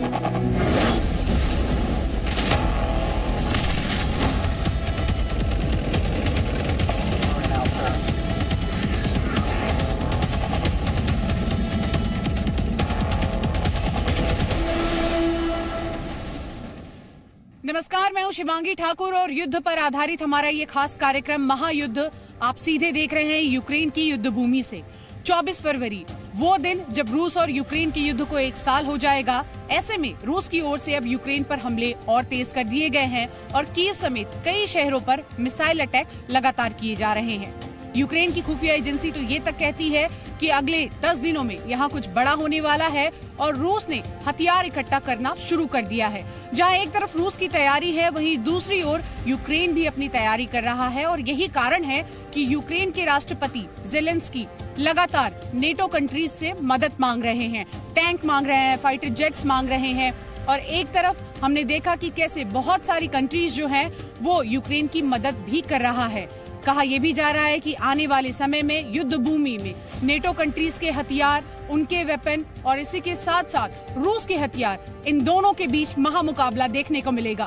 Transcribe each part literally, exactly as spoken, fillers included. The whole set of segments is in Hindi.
नमस्कार, मैं हूं शिवांगी ठाकुर और युद्ध पर आधारित हमारा ये खास कार्यक्रम महायुद्ध आप सीधे देख रहे हैं यूक्रेन की युद्ध भूमि से। चौबीस फरवरी वो दिन जब रूस और यूक्रेन के युद्ध को एक साल हो जाएगा। ऐसे में रूस की ओर से अब यूक्रेन पर हमले और तेज कर दिए गए हैं और कीव समेत कई शहरों पर मिसाइल अटैक लगातार किए जा रहे हैं। यूक्रेन की खुफिया एजेंसी तो ये तक कहती है कि अगले दस दिनों में यहाँ कुछ बड़ा होने वाला है और रूस ने हथियार इकट्ठा करना शुरू कर दिया है। जहाँ एक तरफ रूस की तैयारी है, वहीं दूसरी ओर यूक्रेन भी अपनी तैयारी कर रहा है और यही कारण है कि यूक्रेन के राष्ट्रपति ज़ेलेंस्की लगातार नेटो कंट्रीज से मदद मांग रहे हैं, टैंक मांग रहे हैं, फाइटर जेट्स मांग रहे हैं। और एक तरफ हमने देखा कि कैसे बहुत सारी कंट्रीज जो हैं वो यूक्रेन की मदद भी कर रहा है। कहा यह भी जा रहा है कि आने वाले समय में युद्ध भूमि में नेटो कंट्रीज के हथियार, उनके वेपन और इसी के साथ साथ रूस के हथियार, इन दोनों के बीच महामुकाबला देखने को मिलेगा।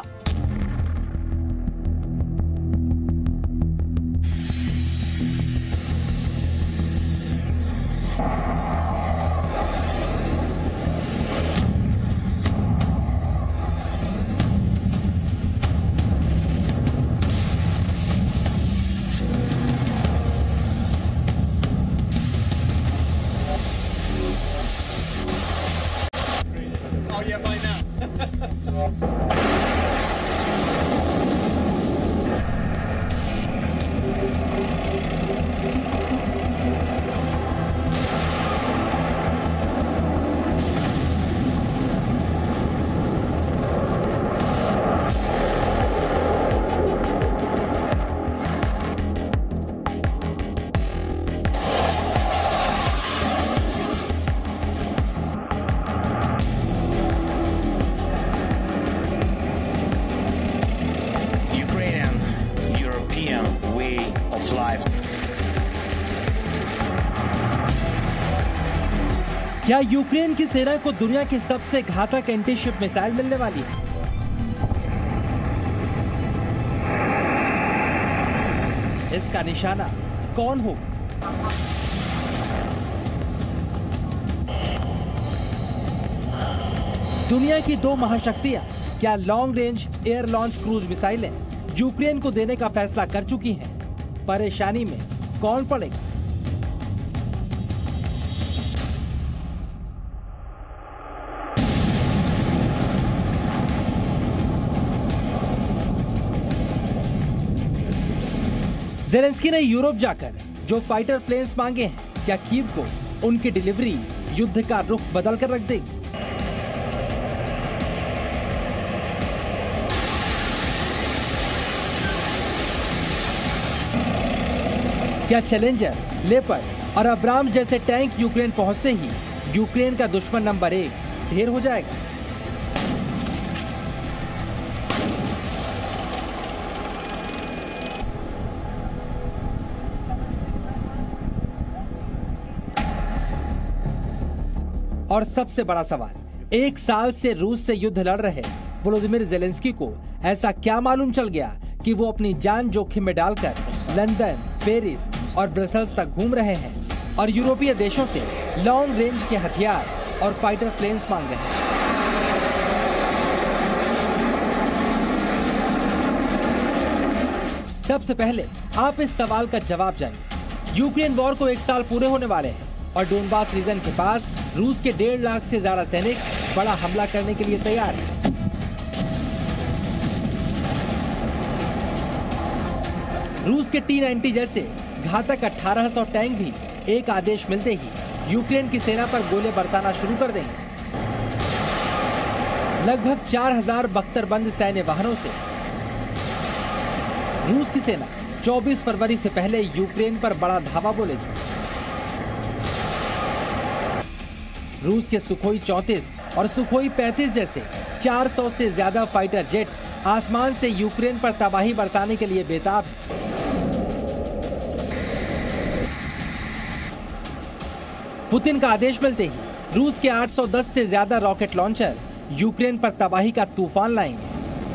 क्या यूक्रेन की सेना को दुनिया की सबसे घातक एंटीशिप मिसाइल मिलने वाली है? इसका निशाना कौन होगा? दुनिया की दो महाशक्तियां क्या long range air launch cruise मिसाइलें यूक्रेन को देने का फैसला कर चुकी हैं? परेशानी में कौन पड़ेगा? ज़ेलेंस्की ने यूरोप जाकर जो फाइटर प्लेन्स मांगे हैं, क्या कीव को उनकी डिलीवरी युद्ध का रुख बदल कर रख देगी? क्या चैलेंजर, लेपर्ड और अब्राम जैसे टैंक यूक्रेन पहुंचते ही यूक्रेन का दुश्मन नंबर एक ढेर हो जाएगा? और सबसे बड़ा सवाल, एक साल से रूस से युद्ध लड़ रहे वोलोदिमीर ज़ेलेंस्की को ऐसा क्या मालूम चल गया कि वो अपनी जान जोखिम में डालकर लंदन, पेरिस और ब्रसेल्स तक घूम रहे हैं और यूरोपीय देशों से लॉन्ग रेंज के हथियार और फाइटर प्लेन्स मांग रहे हैं? सबसे पहले आप इस सवाल का जवाब जानिए। यूक्रेन वॉर को एक साल पूरे होने वाले हैं और डोनबास रीजन के पास रूस के डेढ़ लाख से ज्यादा सैनिक बड़ा हमला करने के लिए तैयार हैं। रूस के टी नाइंटी जैसे घातक अठारह सौ टैंक भी एक आदेश मिलते ही यूक्रेन की सेना पर गोले बरसाना शुरू कर देंगे। लगभग चार हजार बख्तरबंद सैन्य वाहनों से रूस की सेना चौबीस फरवरी से पहले यूक्रेन पर बड़ा धावा बोलेगी। रूस के सुखोई चौंतीस और सुखोई पैंतीस जैसे चार सौ से ज्यादा फाइटर जेट्स आसमान से यूक्रेन पर तबाही बरसाने के लिए बेताब हैं। पुतिन का आदेश मिलते ही रूस के आठ सौ दस से ज्यादा रॉकेट लॉन्चर यूक्रेन पर तबाही का तूफान लाएंगे।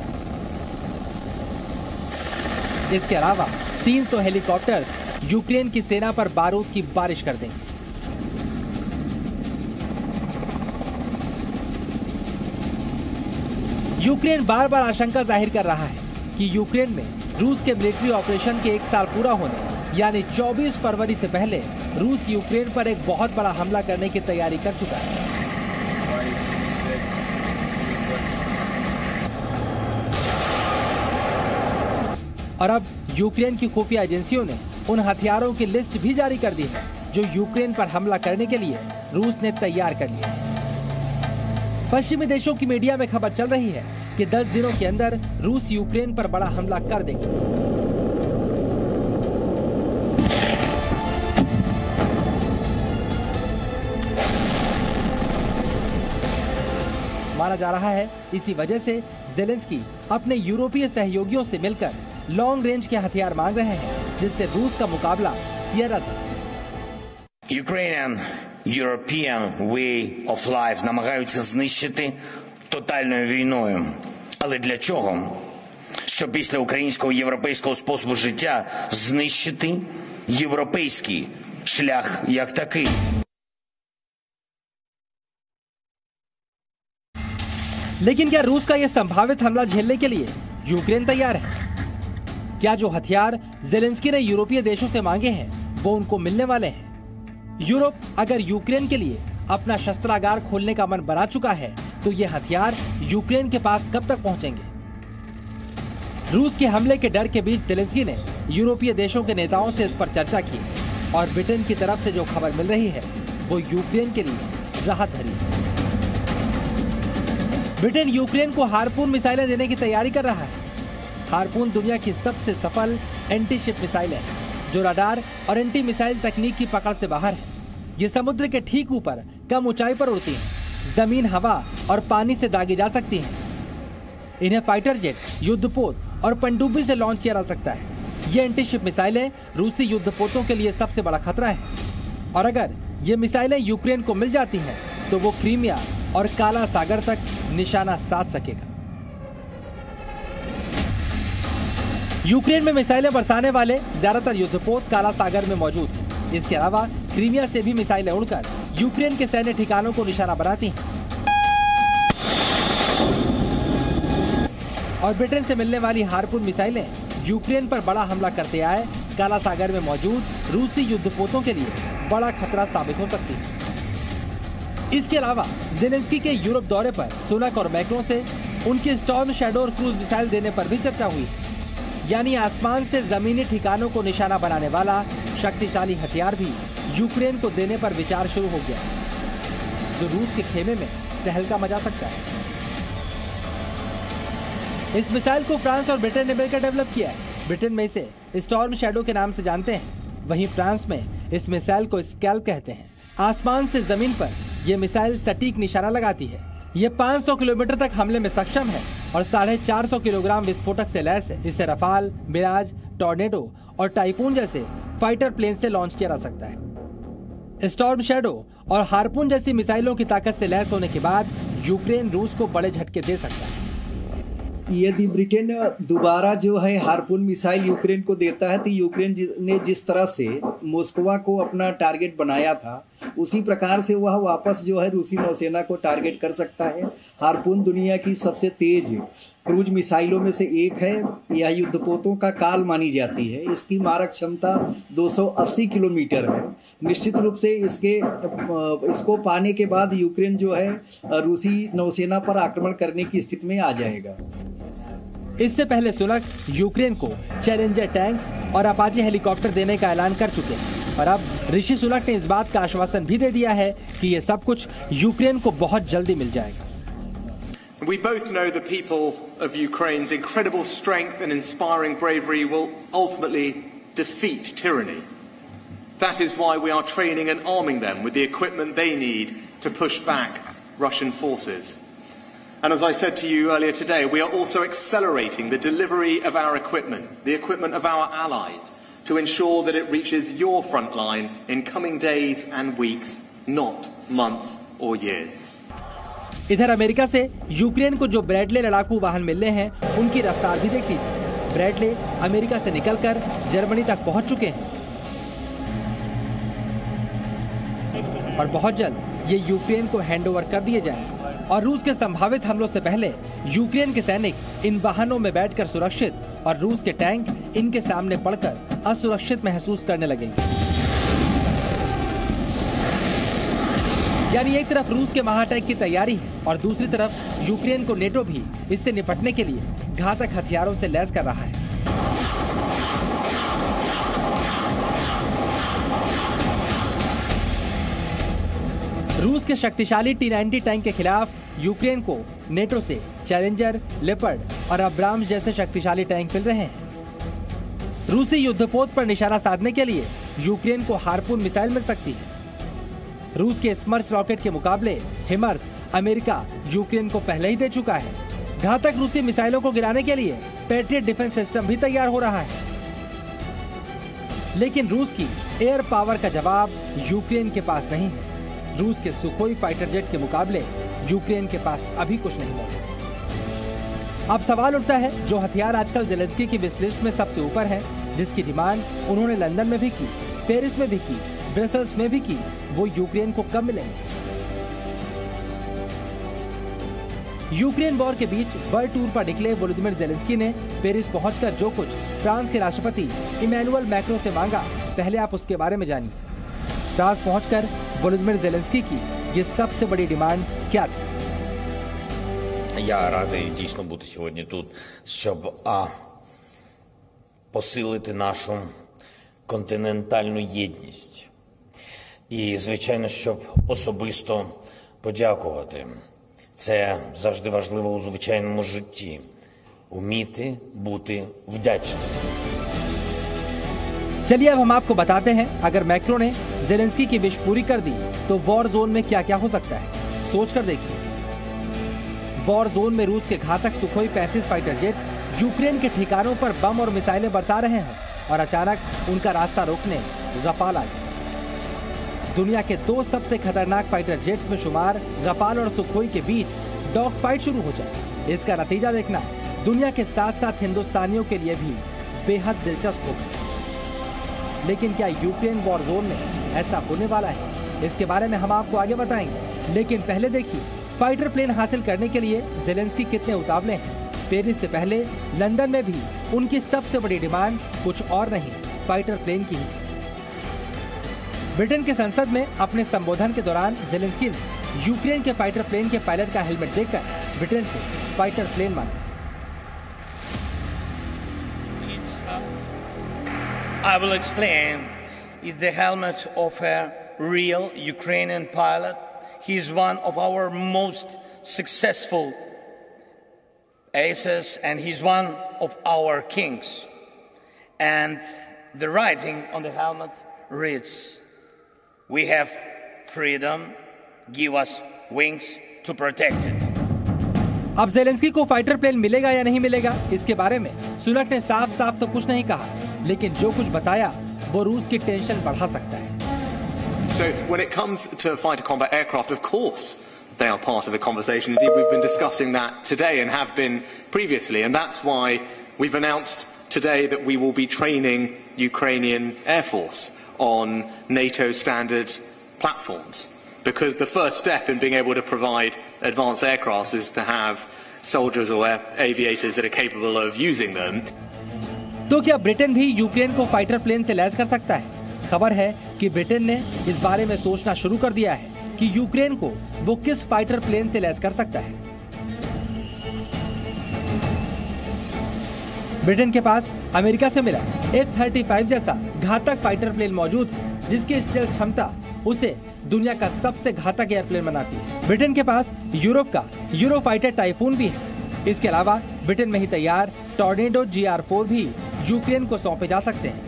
इसके अलावा तीन सौ हेलीकॉप्टर्स यूक्रेन की सेना पर बारूद की बारिश कर देंगे। यूक्रेन बार बार आशंका जाहिर कर रहा है कि यूक्रेन में रूस के मिलिट्री ऑपरेशन के एक साल पूरा होने यानी चौबीस फरवरी से पहले रूस यूक्रेन पर एक बहुत बड़ा हमला करने की तैयारी कर चुका है। और अब यूक्रेन की खुफिया एजेंसियों ने उन हथियारों की लिस्ट भी जारी कर दी है जो यूक्रेन पर हमला करने के लिए रूस ने तैयार कर लिया है। पश्चिमी देशों की मीडिया में खबर चल रही है कि दस दिनों के अंदर रूस यूक्रेन पर बड़ा हमला कर देगा। माना जा रहा है इसी वजह से ज़ेलेंस्की अपने यूरोपीय सहयोगियों से मिलकर लॉन्ग रेंज के हथियार मांग रहे हैं जिससे रूस का मुकाबला किया जा सके। Ukrainian European way of life намагаються знищити тотальною війною. Але для чого? Щоб після українського європейського способу життя знищити європейський шлях як такий. लेकिन क्या रूस का यह संभावित हमला झेलने के लिए यूक्रेन तैयार है? क्या जो हथियार ज़ेलेंस्की ने यूरोपीय देशों से मांगे हैं वो उनको मिलने वाले हैं? यूरोप अगर यूक्रेन के लिए अपना शस्त्रागार खोलने का मन बना चुका है तो ये हथियार यूक्रेन के पास कब तक पहुंचेंगे? रूस के हमले के डर के बीच ज़ेलेंस्की ने यूरोपीय देशों के नेताओं से इस पर चर्चा की और ब्रिटेन की तरफ से जो खबर मिल रही है वो यूक्रेन के लिए राहत भरी है। ब्रिटेन यूक्रेन को हार्पून मिसाइलें देने की तैयारी कर रहा है। हार्पून दुनिया की सबसे सफल एंटी शिप मिसाइल है जो रडार और एंटी मिसाइल तकनीक की पकड़ से बाहर है। ये समुद्र के ठीक ऊपर कम ऊंचाई पर उड़ती हैं, जमीन, हवा और पानी से दागी जा सकती हैं। इन्हें फाइटर जेट, युद्धपोत और पनडुब्बी से लॉन्च किया जा सकता है। ये एंटी शिप मिसाइलें रूसी युद्धपोतों के लिए सबसे बड़ा खतरा है और अगर ये मिसाइलें यूक्रेन को मिल जाती हैं तो वो क्रीमिया और काला सागर तक निशाना साध सकेगा। यूक्रेन में मिसाइलें बरसाने वाले ज्यादातर युद्धपोत काला सागर में मौजूद हैं। इसके अलावा क्रीमिया से भी मिसाइलें उड़कर यूक्रेन के सैन्य ठिकानों को निशाना बनाती हैं। और ब्रिटेन से मिलने वाली हार्पून मिसाइलें यूक्रेन पर बड़ा हमला करते आए काला सागर में मौजूद रूसी युद्धपोतों के लिए बड़ा खतरा साबित हो सकती है। इसके अलावा ज़ेलेंस्की के यूरोप दौरे पर सुनक और मैक्रों से उनकी स्टॉर्म शैडो और क्रूज मिसाइल देने पर भी चर्चा हुई। यानी आसमान से जमीनी ठिकानों को निशाना बनाने वाला शक्तिशाली हथियार भी यूक्रेन को देने पर विचार शुरू हो गया, जो रूस के खेमे में तहलका मचा सकता है। इस मिसाइल को फ्रांस और ब्रिटेन ने मिलकर डेवलप किया है। ब्रिटेन में इसे स्टॉर्म शैडो के नाम से जानते हैं, वहीं फ्रांस में इस मिसाइल को स्कैल्प कहते हैं। आसमान से जमीन पर यह मिसाइल सटीक निशाना लगाती है। ये पाँच सौ किलोमीटर तक हमले में सक्षम है और साढ़े चार सौ किलोग्राम विस्फोटक से लैस है। इसे रफाल, मिराज, टॉर्नेडो और टाइपून जैसे फाइटर प्लेन से लॉन्च किया जा सकता है। स्टॉर्म शैडो और हार्पून जैसी मिसाइलों की ताकत से लैस होने के बाद यूक्रेन रूस को बड़े झटके दे सकता है। यदि ब्रिटेन दोबारा जो है हार्पून मिसाइल यूक्रेन को देता है तो यूक्रेन ने जिस तरह से मॉस्को को अपना टारगेट बनाया था उसी प्रकार से वह वापस जो है रूसी नौसेना को टारगेट कर सकता है। हार्पून दुनिया की सबसे तेज क्रूज मिसाइलों में से एक है। यह युद्धपोतों का काल मानी जाती है। इसकी मारक क्षमता दो सौ अस्सी किलोमीटर है। निश्चित रूप से इसके इसको पाने के बाद यूक्रेन जो है रूसी नौसेना पर आक्रमण करने की स्थिति में आ जाएगा। इससे पहले सुनक यूक्रेन को चैलेंजर टैंक्स और अपाचे हेलीकॉप्टर देने का ऐलान कर चुके हैं और अब ऋषि सुनक ने इस बात का आश्वासन भी दे दिया है कि ये सब कुछ यूक्रेन को बहुत जल्दी मिल जाएगा। We both know the people of Ukraine's incredible strength and inspiring bravery will ultimately defeat tyranny. That is why we are training and arming them with the equipment they need to push back Russian forces. And as I said to you earlier today, we are also accelerating the delivery of our equipment, the equipment of our allies, to ensure that it reaches your front line in coming days and weeks, not months or years. इधर अमेरिका से यूक्रेन को जो ब्रैडले लड़ाकू वाहन मिलने हैं, उनकी रफ्तार भी देख लीजिए। ब्रैडले अमेरिका से निकलकर जर्मनी तक पहुंच चुके हैं और बहुत जल्द ये यूक्रेन को हैंडओवर कर दिए जाएंगे। और रूस के संभावित हमलों से पहले यूक्रेन के सैनिक इन वाहनों में बैठकर सुरक्षित और रूस के टैंक इनके सामने पड़कर असुरक्षित महसूस करने लगेंगे। यानी एक तरफ रूस के महाटैंक की तैयारी है और दूसरी तरफ यूक्रेन को नेटो भी इससे निपटने के लिए घातक हथियारों से लैस कर रहा है। रूस के शक्तिशाली टी नाइंटी टैंक के खिलाफ यूक्रेन को नेटो से चैलेंजर, लेपर्ड और अब्राम्स जैसे शक्तिशाली टैंक मिल रहे हैं। रूसी युद्धपोत पर निशाना साधने के लिए यूक्रेन को हार्पून मिसाइल मिल सकती है। रूस के स्मर्श रॉकेट के मुकाबले हिमर्स अमेरिका यूक्रेन को पहले ही दे चुका है। घातक रूसी मिसाइलों को गिराने के लिए पैट्रियट डिफेंस सिस्टम भी तैयार हो रहा है। लेकिन रूस की एयर पावर का जवाब यूक्रेन के पास नहीं है। रूस के सुखोई फाइटर जेट के मुकाबले यूक्रेन के पास अभी कुछ नहीं मौजूद। अब सवाल उठता है, जो हथियार आजकल ज़ेलेंस्की की विश लिस्ट में सबसे ऊपर है, जिसकी डिमांड उन्होंने लंदन में भी की, पेरिस में भी की, ब्रसेल्स में भी की, वो यूक्रेन को कब मिलेंगे? यूक्रेन वॉर के बीच वर्ल्ड टूर पर निकले वोलोदिमीर ज़ेलेंस्की ने पेरिस पहुंचकर जो कुछ फ्रांस के राष्ट्रपति इमैनुअल मैक्रों से मांगा, पहले आप उसके बारे में जानिए। फ्रांस पहुंचकर वोलोदिमीर ज़ेलेंस्की की ये सबसे बड़ी डिमांड क्या थी? Я радий дійсно бути сьогодні тут, щоб а, посилити нашу континентальну єдність. І, звичайно, щоб особисто подякувати. Це завжди важливо у звичайному житті. Вміти бути вдячним. चलिए अब हम आपको बताते हैं, अगर मैक्रो ने ज़ेलेंस्की की विश पूरी कर दी तो वॉर जोन में क्या क्या हो सकता है। सोच कर देखिए। वॉर जोन में रूस के घातक सुखोई पैंतीस फाइटर जेट यूक्रेन के ठिकानों पर बम और मिसाइलें बरसा रहे हैं और अचानक उनका रास्ता रोकने रफाल आ जाए। दुनिया के दो सबसे खतरनाक फाइटर जेट्स में शुमार रफाल और सुखोई के बीच डॉग फाइट शुरू हो जाए। इसका नतीजा देखना दुनिया के साथ साथ हिंदुस्तानियों के लिए भी बेहद दिलचस्प होगा। लेकिन क्या यूक्रेन वॉर जोन में ऐसा होने वाला है? इसके बारे में हम आपको आगे बताएंगे। लेकिन पहले देखिए, फाइटर प्लेन हासिल करने के लिए ज़ेलेंस्की कितने उतावले हैं। पेरिस से पहले लंदन में भी उनकी सबसे बड़ी डिमांड कुछ और नहीं, फाइटर प्लेन की ही। ब्रिटेन के संसद में अपने संबोधन के दौरान ज़ेलेंस्की ने यूक्रेन के फाइटर प्लेन के पायलट का हेलमेट देखकर ब्रिटेन से फाइटर प्लेन मांगा। I will explain. It's the helmet of a real Ukrainian pilot. He is one of our most successful aces, and he's one of our kings. And the writing on the helmet reads, "We have freedom, give us wings to protect it." अब ज़ेलेंस्की को फाइटर प्लेन मिलेगा या नहीं मिलेगा, इसके बारे में सुनक ने साफ साफ तो कुछ नहीं कहा, लेकिन जो कुछ बताया वो रूस की टेंशन बढ़ा सकता है। So when it comes to fighter combat aircraft, of course, they are part of the conversation. Indeed, we've been discussing that today and have been previously, and that's why we've announced today that we will be training Ukrainian Air Force on NATO standard platforms. Because the first step in being able to provide advanced aircraft is to have soldiers or aviators that are capable of using them. तो क्या ब्रिटेन भी यूक्रेन को फाइटर प्लेन से लैस कर सकता है? खबर है कि ब्रिटेन ने इस बारे में सोचना शुरू कर दिया है कि यूक्रेन को वो किस फाइटर प्लेन से लैस कर सकता है। ब्रिटेन के पास अमेरिका से मिला एफ थर्टी फाइव जैसा घातक फाइटर प्लेन मौजूद है, जिसकी स्टेल्थ क्षमता उसे दुनिया का सबसे घातक एयरप्लेन बनाती है। ब्रिटेन के पास यूरोप का यूरो फाइटर टाइफून भी है। इसके अलावा ब्रिटेन में ही तैयार टॉर्नेडो जी आर फोर भी यूक्रेन को सौंपे जा सकते हैं।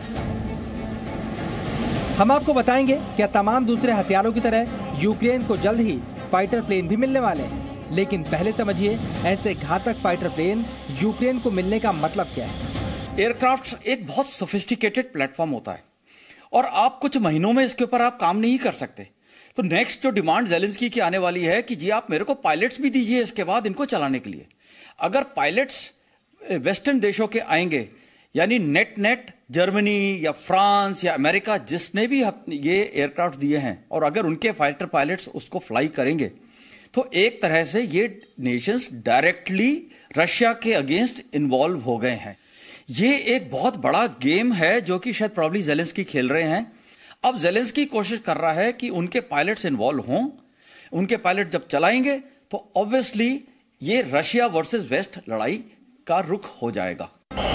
हम आपको बताएंगे क्या तमाम दूसरे हथियारों की तरह यूक्रेन को जल्द ही फाइटर प्लेन भी मिलने वाले हैं। लेकिन पहले समझिए ऐसे घातक फाइटर प्लेन यूक्रेन को मिलने का मतलब क्या है। एयरक्राफ्ट एक बहुत सोफिस्टिकेटेड प्लेटफॉर्म होता है और आप कुछ महीनों में इसके ऊपर आप काम नहीं कर सकते, तो नेक्स्ट जो डिमांड ज़ेलेंस्की की आने वाली है कि जी आप मेरे को पायलट्स भी दीजिए इसके बाद इनको चलाने के लिए। अगर पायलट्स वेस्टर्न देशों के आएंगे, यानी नेट नेट जर्मनी या फ्रांस या अमेरिका जिसने भी ये एयरक्राफ्ट दिए हैं, और अगर उनके फाइटर पायलट्स उसको फ्लाई करेंगे तो एक तरह से ये नेशंस डायरेक्टली रशिया के अगेंस्ट इन्वॉल्व हो गए हैं। ये एक बहुत बड़ा गेम है जो कि शायद प्रॉब्ली ज़ेलेंस्की खेल रहे हैं। अब ज़ेलेंस्की कोशिश कर रहा है कि उनके पायलट्स इन्वॉल्व हों, उनके पायलट जब चलाएंगे तो ऑब्वियसली ये रशिया वर्सेस वेस्ट लड़ाई का रुख हो जाएगा।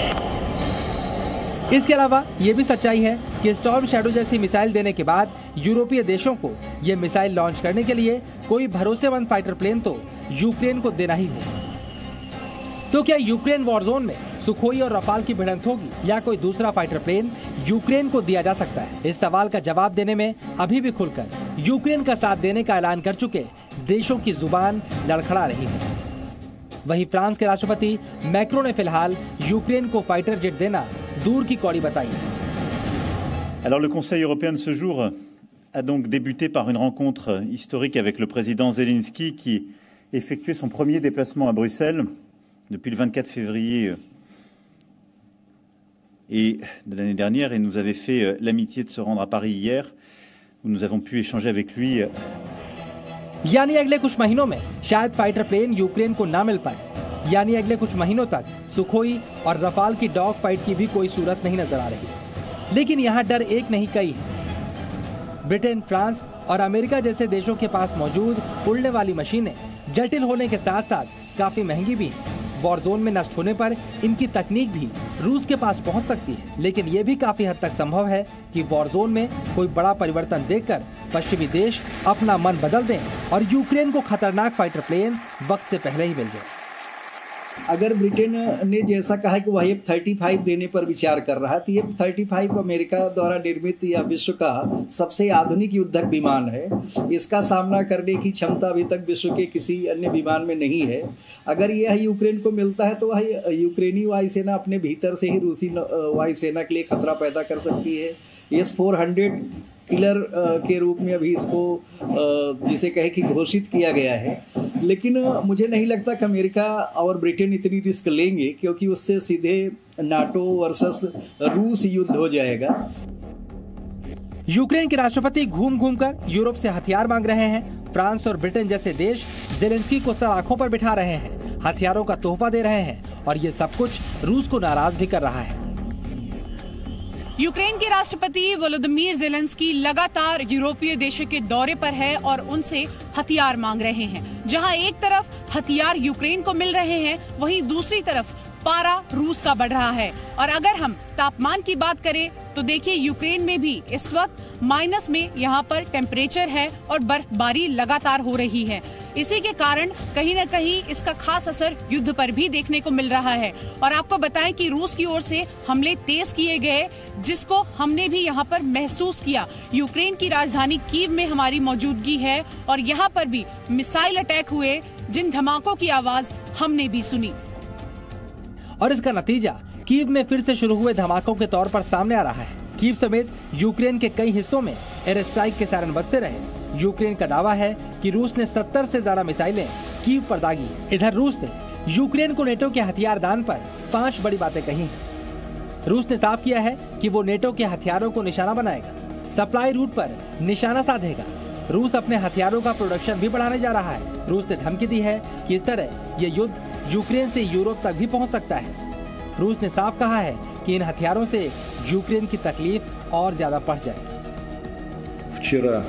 इसके अलावा ये भी सच्चाई है कि स्टॉर्म शैडो जैसी मिसाइल देने के बाद यूरोपीय देशों को ये मिसाइल लॉन्च करने के लिए कोई भरोसेमंद फाइटर प्लेन तो यूक्रेन को देना ही होगा। तो क्या यूक्रेन वॉर जोन में सुखोई और रफाल की भिड़ंत होगी या कोई दूसरा फाइटर प्लेन यूक्रेन को दिया जा सकता है? इस सवाल का जवाब देने में अभी भी खुलकर यूक्रेन का साथ देने का ऐलान कर चुके देशों की जुबान लड़खड़ा रही है। वहीं फ्रांस के राष्ट्रपति मैक्रों ने फिलहाल यूक्रेन को फाइटर जेट देना दूर की कौड़ी बताई है। Alors le Conseil européen de ce jour a donc débuté par une rencontre historique avec le président Zelensky qui effectuait son premier déplacement à Bruxelles depuis le vingt-quatre février et de l'année dernière, et nous avait fait l'amitié de se rendre à Paris hier où nous avons pu échanger avec lui. यानी अगले कुछ महीनों में शायद फाइटर प्लेन यूक्रेन को ना मिल पाए, यानी अगले कुछ महीनों तक सुखोई और रफाल की डॉग फाइट की भी कोई सूरत नहीं नजर आ रही। लेकिन यहाँ डर एक नहीं कई है। ब्रिटेन, फ्रांस और अमेरिका जैसे देशों के पास मौजूद उड़ने वाली मशीनें जटिल होने के साथ साथ काफी महंगी भी हैं। वॉर जोन में नष्ट होने पर इनकी तकनीक भी रूस के पास पहुंच सकती है, लेकिन ये भी काफी हद तक संभव है कि वॉर जोन में कोई बड़ा परिवर्तन देखकर पश्चिमी देश अपना मन बदल दें और यूक्रेन को खतरनाक फाइटर प्लेन वक्त से पहले ही मिल जाए। अगर ब्रिटेन ने जैसा कहा कि वह एफ थर्टी फाइव देने पर विचार कर रहा है, तो एफ थर्टी फाइव अमेरिका द्वारा निर्मित या विश्व का सबसे आधुनिक युद्धक विमान है। इसका सामना करने की क्षमता अभी तक विश्व के किसी अन्य विमान में नहीं है। अगर यह यूक्रेन को मिलता है तो वह यूक्रेनी वायुसेना अपने भीतर से ही रूसी वायुसेना के लिए खतरा पैदा कर सकती है। एस फोर हंड्रेड किलर के रूप में अभी इसको जिसे कहे कि घोषित किया गया है, लेकिन मुझे नहीं लगता कि अमेरिका और ब्रिटेन इतनी रिस्क लेंगे, क्योंकि उससे सीधे नाटो वर्सेस रूस युद्ध हो जाएगा। यूक्रेन के राष्ट्रपति घूम घूम कर यूरोप से हथियार मांग रहे हैं। फ्रांस और ब्रिटेन जैसे देश ज़ेलेंस्की को सर आंखों पर बिठा रहे हैं, हथियारों का तोहफा दे रहे हैं, और ये सब कुछ रूस को नाराज भी कर रहा है। यूक्रेन के राष्ट्रपति वोलोदिमीर ज़ेलेंस्की लगातार यूरोपीय देशों के दौरे पर है और उनसे हथियार मांग रहे हैं। जहां एक तरफ हथियार यूक्रेन को मिल रहे हैं, वहीं दूसरी तरफ पारा रूस का बढ़ रहा है। और अगर हम तापमान की बात करें तो देखिए, यूक्रेन में भी इस वक्त माइनस में यहाँ पर टेम्परेचर है और बर्फबारी लगातार हो रही है। इसी के कारण कहीं न कहीं इसका खास असर युद्ध पर भी देखने को मिल रहा है। और आपको बताएं कि रूस की ओर से हमले तेज किए गए, जिसको हमने भी यहाँ पर महसूस किया। यूक्रेन की राजधानी कीव में हमारी मौजूदगी है और यहाँ पर भी मिसाइल अटैक हुए, जिन धमाकों की आवाज हमने भी सुनी। और इसका नतीजा कीव में फिर से शुरू हुए धमाकों के तौर पर सामने आ रहा है। कीव समेत यूक्रेन के कई हिस्सों में एयर स्ट्राइक के सायरन बजते रहे। यूक्रेन का दावा है कि रूस ने सत्तर से ज्यादा मिसाइलें कीव पर दागी। इधर रूस ने यूक्रेन को नेटो के हथियार दान पर पांच बड़ी बातें कही हैं। रूस ने साफ किया है कि वो नेटो के हथियारों को निशाना बनाएगा, सप्लाई रूट पर निशाना साधेगा। रूस अपने हथियारों का प्रोडक्शन भी बढ़ाने जा रहा है। रूस ने धमकी दी है कि इस तरह ये युद्ध यूक्रेन से यूरोप तक भी पहुंच सकता है। रूस ने साफ कहा है कि इन हथियारों से यूक्रेन की तकलीफ और ज्यादा बढ़ जाएगी। Вчера,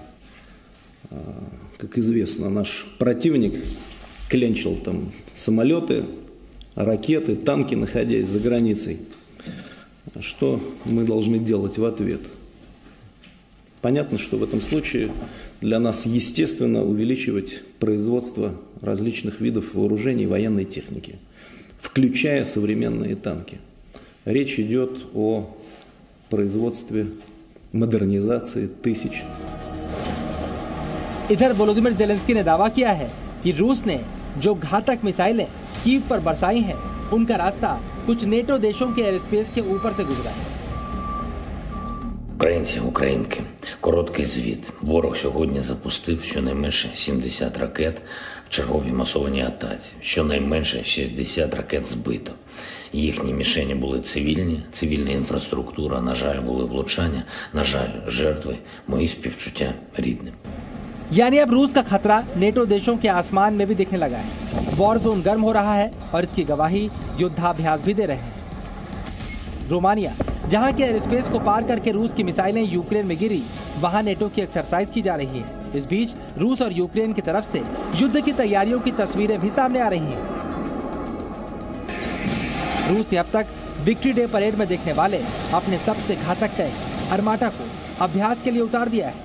как известно, наш противник клянчил там самолеты, ракеты, танки, находясь за границей. Что мы должны делать в ответ? Понятно, что в этом случае для нас естественно увеличивать производство различных видов вооружений и военной техники, включая современные танки. Речь идет о производстве, मॉडर्नाइजेशन тысяч। इधर वोलोदिमीर ज़ेलेंस्की ने दावा किया है कि रूस ने जो घातक मिसाइलें कीव पर बरसाई हैं, उनका रास्ता कुछ नेटो देशों के एयर स्पेस के ऊपर से गुजरा है। Українці, українки, короткий звіт. Ворог сьогодні запустив щонайменше сімдесят ракет в черговій масованій атаці. Щонайменше шістдесят ракет збито. Їхні мішені були цивільні, цивільна інфраструктура, на жаль, були влучання, на жаль, жертви, мої співчуття рідним. यानी अब रूस का खतरा नेटो देशों के आसमान में भी दिखने लगा है। वॉर जोन गर्म हो रहा है और इसकी गवाही युद्धाभ्यास भी दे रहे हैं। रोमानिया, जहां के एयर स्पेस को पार करके रूस की मिसाइलें यूक्रेन में गिरी, वहां नेटो की एक्सरसाइज की जा रही है। इस बीच रूस और यूक्रेन की तरफ से युद्ध की तैयारियों की तस्वीरें भी सामने आ रही हैं। रूस ने अब तक विक्ट्री डे परेड में देखने वाले अपने सबसे घातक टैंक आर्माटा को अभ्यास के लिए उतार दिया है।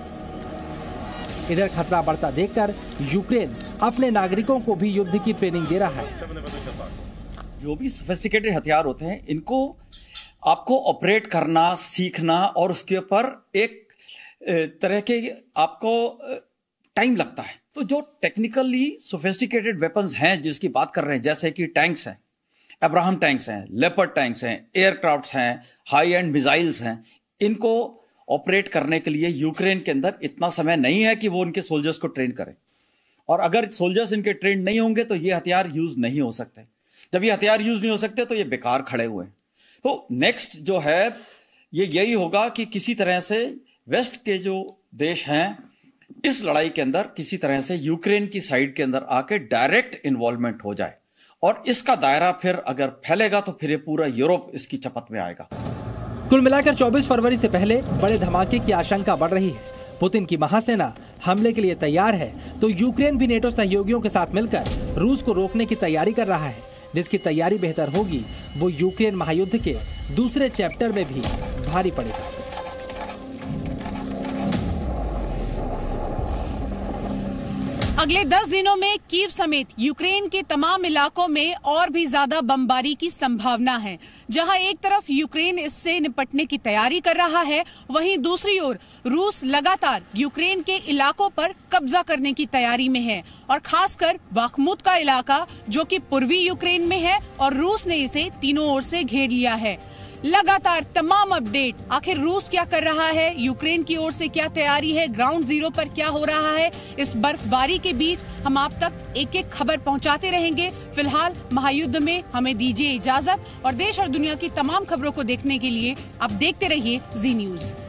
इधर खतरा बढ़ता देखकर यूक्रेन अपने नागरिकों को भी युद्ध की ट्रेनिंग दे रहा है। जो भी सोफिस्टिकेटेड हथियार होते हैं, इनको आपको ऑपरेट करना सीखना और उसके ऊपर एक तरह के आपको टाइम लगता है। तो जो टेक्निकली सोफिस्टिकेटेड वेपन्स हैं जिसकी बात कर रहे हैं, जैसे कि टैंक्स हैं, अब्राहम टैंक्स हैं, लेपर्ड टैंक्स हैं, एयरक्राफ्ट्स हैं, हाई एंड मिसाइल्स हैं, इनको ऑपरेट करने के लिए यूक्रेन के अंदर इतना समय नहीं है कि वो उनके सोल्जर्स को ट्रेन करें। और अगर सोल्जर्स इनके ट्रेन नहीं होंगे तो ये हथियार यूज नहीं हो सकते। जब ये हथियार यूज नहीं हो सकते तो ये बेकार खड़े हुए हैं। तो नेक्स्ट जो है ये यही होगा कि किसी तरह से वेस्ट के जो देश हैं इस लड़ाई के अंदर किसी तरह से यूक्रेन की साइड के अंदर आके डायरेक्ट इन्वॉल्वमेंट हो जाए, और इसका दायरा फिर अगर फैलेगा तो फिर ये पूरा यूरोप इसकी चपेट में आएगा। कुल मिलाकर चौबीस फरवरी से पहले बड़े धमाके की आशंका बढ़ रही है। पुतिन की महासेना हमले के लिए तैयार है तो यूक्रेन भी नेटो सहयोगियों के साथ मिलकर रूस को रोकने की तैयारी कर रहा है। जिसकी तैयारी बेहतर होगी वो यूक्रेन महायुद्ध के दूसरे चैप्टर में भी भारी पड़ेगा। अगले दस दिनों में कीव समेत यूक्रेन के तमाम इलाकों में और भी ज्यादा बमबारी की संभावना है। जहां एक तरफ यूक्रेन इससे निपटने की तैयारी कर रहा है, वहीं दूसरी ओर रूस लगातार यूक्रेन के इलाकों पर कब्जा करने की तैयारी में है, और खासकर बाखमुत का इलाका जो कि पूर्वी यूक्रेन में है और रूस ने इसे तीनों ओर से घेर लिया है। लगातार तमाम अपडेट, आखिर रूस क्या कर रहा है, यूक्रेन की ओर से क्या तैयारी है, ग्राउंड जीरो पर क्या हो रहा है, इस बर्फबारी के बीच हम आप तक एक एक खबर पहुंचाते रहेंगे। फिलहाल महायुद्ध में हमें दीजिए इजाजत, और देश और दुनिया की तमाम खबरों को देखने के लिए आप देखते रहिए जी न्यूज।